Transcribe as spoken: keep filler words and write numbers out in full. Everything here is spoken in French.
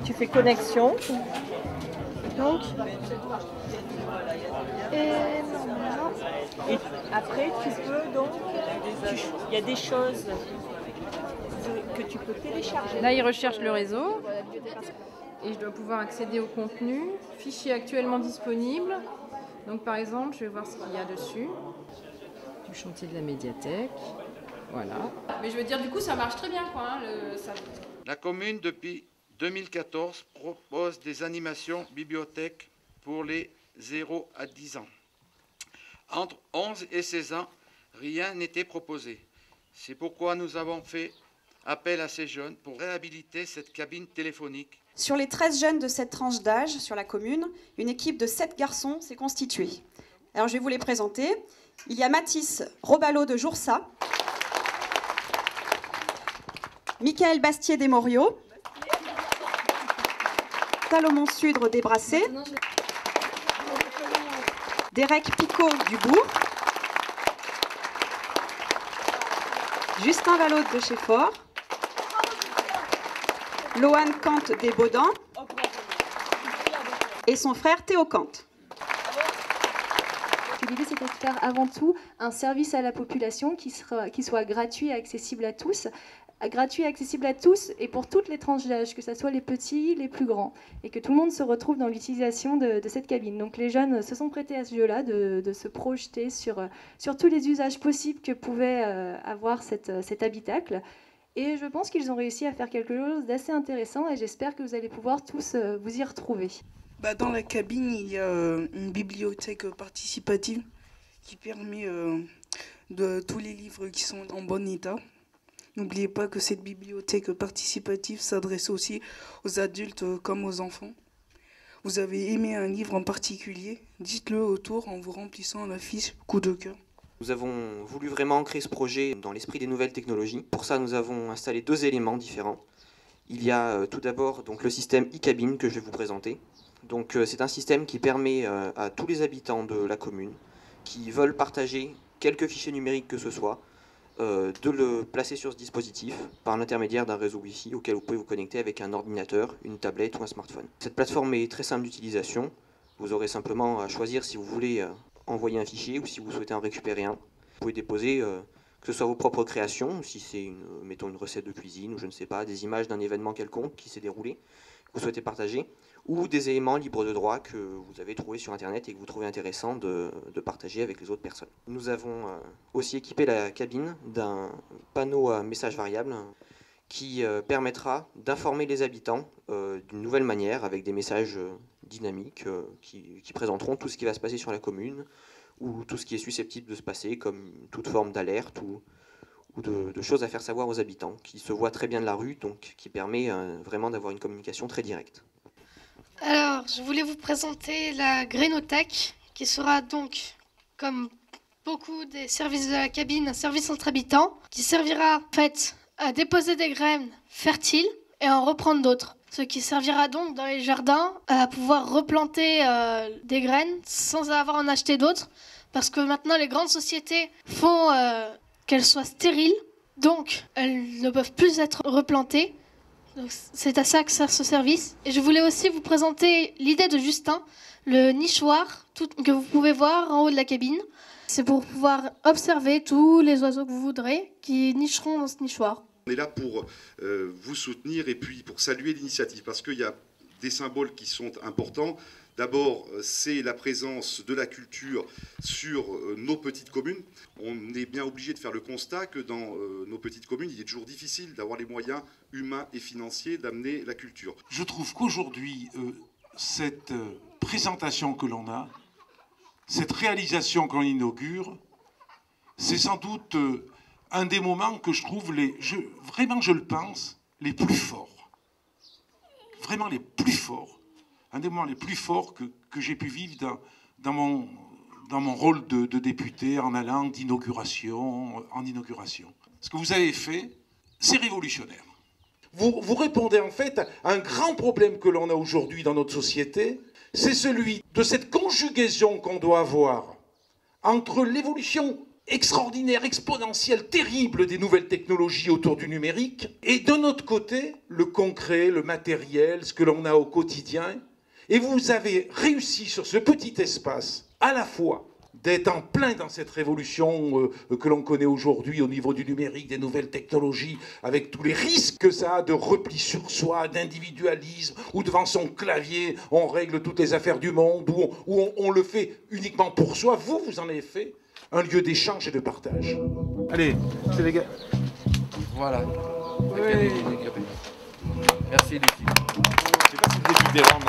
tu fais connexion. Donc, et normalement, Et après, tu peux donc, tu- il y a des choses que tu peux télécharger. Là, il recherche le réseau et je dois pouvoir accéder au contenu. Fichier actuellement disponible. Donc, par exemple, je vais voir ce qu'il y a dessus. Du chantier de la médiathèque. Voilà. Mais je veux dire, du coup, ça marche très bien, quoi. Hein, le, ça... La commune, depuis deux mille quatorze, propose des animations bibliothèques pour les zéro à dix ans. Entre onze et seize ans, rien n'était proposé. C'est pourquoi nous avons fait appel à ces jeunes pour réhabiliter cette cabine téléphonique. Sur les treize jeunes de cette tranche d'âge sur la commune, une équipe de sept garçons s'est constituée. Alors je vais vous les présenter. Il y a Mathis Robalo de Joursat, Michael Bastier des Moriaux, Salomon Sudre des Brassés, Derek Picot du Bourg, Justin Valaude de chez Fort, Lohan Kant des Baudans et son frère Théo Kant. l'idée c'était de faire avant tout un service à la population qui, sera, qui soit gratuit et accessible à tous. Gratuit et accessible à tous et pour toutes les tranches d'âge, que ce soit les petits, les plus grands, et que tout le monde se retrouve dans l'utilisation de, de cette cabine. Donc les jeunes se sont prêtés à ce jeu-là, de, de se projeter sur, sur tous les usages possibles que pouvait euh, avoir cette, cet habitacle. Et je pense qu'ils ont réussi à faire quelque chose d'assez intéressant et j'espère que vous allez pouvoir tous euh, vous y retrouver. Bah, dans la cabine, il y a euh, une bibliothèque participative qui permet euh, de tous les livres qui sont en bon état. N'oubliez pas que cette bibliothèque participative s'adresse aussi aux adultes comme aux enfants. Vous avez aimé un livre en particulier, dites-le autour en vous remplissant la fiche coup de cœur. Nous avons voulu vraiment ancrer ce projet dans l'esprit des nouvelles technologies. Pour ça, nous avons installé deux éléments différents. Il y a euh, tout d'abord donc, le système e-cabine que je vais vous présenter. Donc, euh, c'est un système qui permet euh, à tous les habitants de la commune qui veulent partager quelques fichiers numériques que ce soit, Euh, de le placer sur ce dispositif par l'intermédiaire d'un réseau Wi-Fi auquel vous pouvez vous connecter avec un ordinateur, une tablette ou un smartphone. Cette plateforme est très simple d'utilisation. Vous aurez simplement à choisir si vous voulez euh, envoyer un fichier ou si vous souhaitez en récupérer un. Vous pouvez déposer euh, que ce soit vos propres créations, si c'est une, mettons une recette de cuisine ou je ne sais pas, des images d'un événement quelconque qui s'est déroulé, que vous souhaitez partager, ou des éléments libres de droit que vous avez trouvés sur Internet et que vous trouvez intéressant de, de partager avec les autres personnes. Nous avons euh, aussi équipé la cabine d'un panneau à message variable qui euh, permettra d'informer les habitants euh, d'une nouvelle manière avec des messages euh, dynamiques euh, qui, qui présenteront tout ce qui va se passer sur la commune ou tout ce qui est susceptible de se passer comme toute forme d'alerte ou, ou de, de choses à faire savoir aux habitants qui se voient très bien de la rue, donc qui permet euh, vraiment d'avoir une communication très directe. Alors, je voulais vous présenter la Grainothèque, qui sera donc, comme beaucoup des services de la cabine, un service entre habitants, qui servira en fait à déposer des graines fertiles et à en reprendre d'autres. Ce qui servira donc dans les jardins à pouvoir replanter euh, des graines sans avoir à en acheter d'autres, parce que maintenant les grandes sociétés font euh, qu'elles soient stériles, donc elles ne peuvent plus être replantées. Donc c'est à ça que sert ce service. Et je voulais aussi vous présenter l'idée de Justin, le nichoir tout, que vous pouvez voir en haut de la cabine. C'est pour pouvoir observer tous les oiseaux que vous voudrez qui nicheront dans ce nichoir. On est là pour euh, vous soutenir et puis pour saluer l'initiative parce qu'il y a des symboles qui sont importants. D'abord, c'est la présence de la culture sur euh, nos petites communes. On est bien obligé de faire le constat que dans euh, nos petites communes, il est toujours difficile d'avoir les moyens humains et financiers d'amener la culture. Je trouve qu'aujourd'hui, euh, cette euh, présentation que l'on a, cette réalisation qu'on inaugure, c'est sans doute euh, un des moments que je trouve, les, je, vraiment je le pense, les plus forts. Vraiment les plus forts. Un des moments les plus forts que, que j'ai pu vivre dans, dans, mon, dans mon rôle de, de député en allant d'inauguration en inauguration. Ce que vous avez fait, c'est révolutionnaire. Vous, vous répondez en fait à un grand problème que l'on a aujourd'hui dans notre société, c'est celui de cette conjugaison qu'on doit avoir entre l'évolution extraordinaire, exponentielle, terrible des nouvelles technologies autour du numérique, et d'un autre côté, le concret, le matériel, ce que l'on a au quotidien. Et vous avez réussi sur ce petit espace, à la fois, d'être en plein dans cette révolution euh, que l'on connaît aujourd'hui au niveau du numérique, des nouvelles technologies, avec tous les risques que ça a de repli sur soi, d'individualisme, où devant son clavier, on règle toutes les affaires du monde, où on, où on, on le fait uniquement pour soi. Vous, vous en avez fait un lieu d'échange et de partage. Allez, c'est les gars. Voilà. Oui. Merci Lucie. Je sais pas si vous êtes des rangs.